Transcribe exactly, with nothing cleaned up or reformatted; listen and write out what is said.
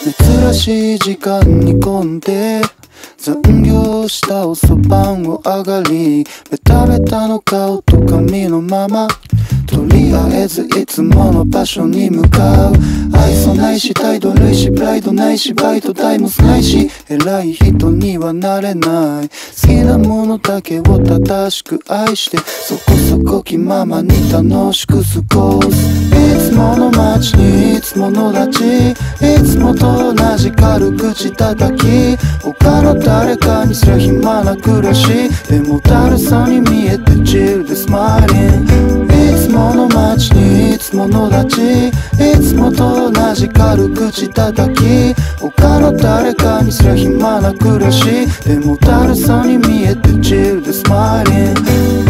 珍しい時間に混んで残業した遅番をあがり、ベタベタの顔と髪のまま、とりあえずいつもの場所に向かう。愛想ないし態度悪いしプライドないしバイト代も少ないし、偉い人にはなれない。好きなものだけを正しく愛して、そこそこ気ままに楽しく過ごす。いつもの街にいつものダチ、いつもと同じ軽口たたき、他の誰かにすりゃ暇な暮らし、でもだるそうに見えてchillでsmiling。いつもの街にいつものダチ、いつもと同じ軽口たたき、他の誰かにすりゃ暇な暮らし、でもだるそうに見えてchillでsmiling。